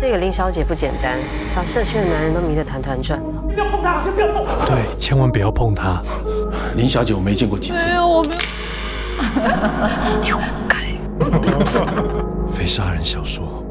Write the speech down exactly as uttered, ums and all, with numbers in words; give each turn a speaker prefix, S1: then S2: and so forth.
S1: 这个林小姐不简单，把社区的男人都迷得团团转。
S2: 不要碰她，先不要碰。
S3: 对，千万不要碰她。
S4: 林小姐，我没见过几次。
S5: 没有，我没有。
S6: 你活该。
S3: 非杀人小说。